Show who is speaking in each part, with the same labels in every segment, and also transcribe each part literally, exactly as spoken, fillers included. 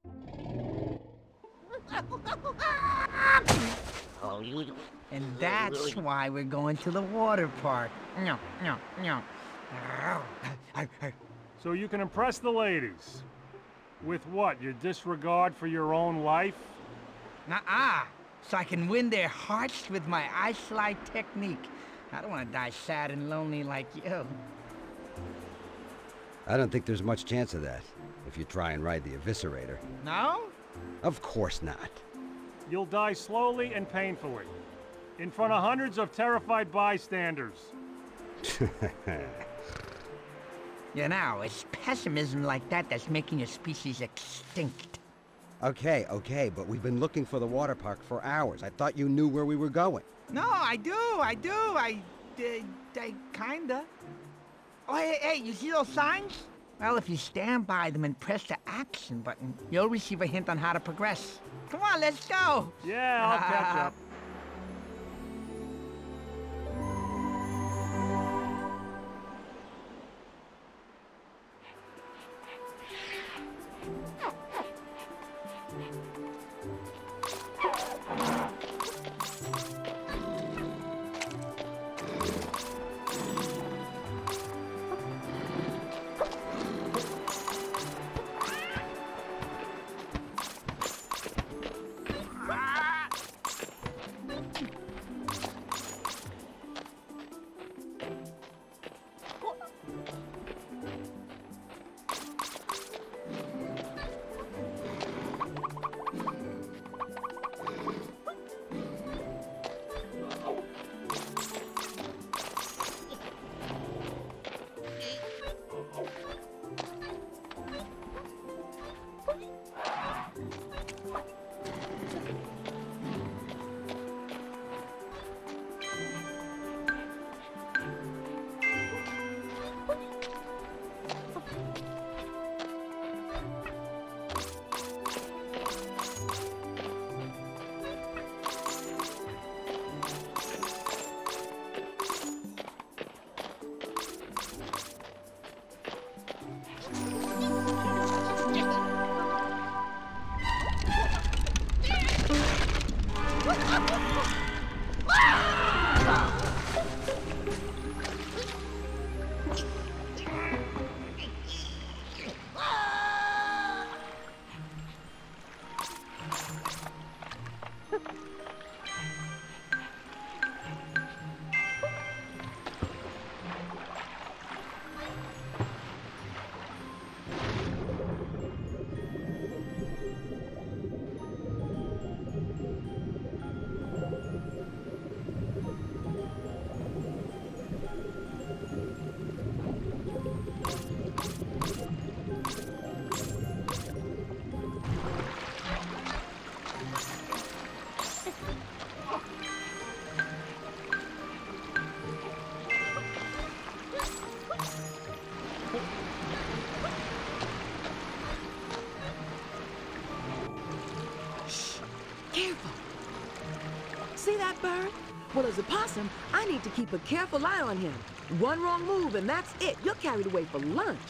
Speaker 1: And that's why we're going to the water park. No, no, no.
Speaker 2: So you can impress the ladies. With what, your disregard for your own life?
Speaker 1: Nuh-uh. So I can win their hearts with my ice slide technique. I don't want to die sad and lonely like you.
Speaker 3: I don't think there's much chance of that, if you try and ride the Eviscerator.
Speaker 1: No?
Speaker 3: Of course not.
Speaker 2: You'll die slowly and painfully, in front of hundreds of terrified bystanders.
Speaker 1: You know, it's pessimism like that that's making your species extinct.
Speaker 3: Okay, okay, but we've been looking for the water park for hours. I thought you knew where we were going.
Speaker 1: No, I do, I do, I... I, I kinda. Oh, hey, hey, you see those signs? Well, if you stand by them and press the action button, you'll receive a hint on how to progress. Come on, let's go!
Speaker 2: Yeah, I'll catch up.
Speaker 4: Careful. See that bird? Well, as a possum, I need to keep a careful eye on him. One wrong move and that's it. You're carried away for lunch.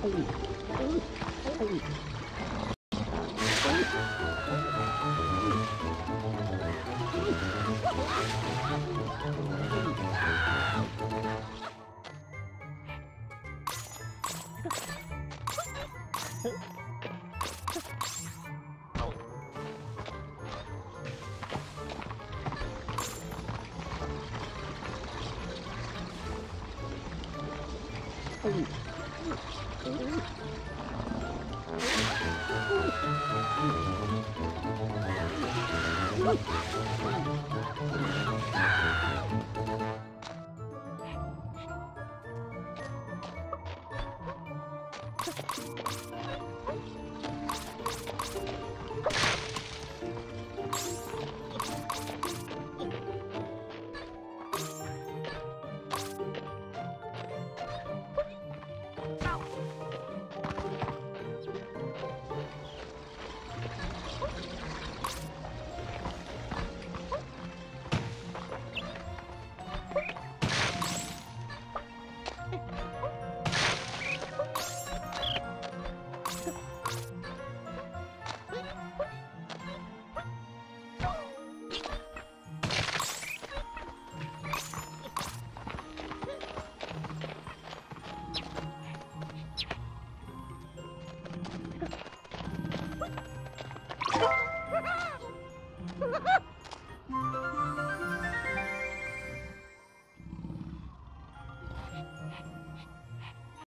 Speaker 1: Ha ha ha!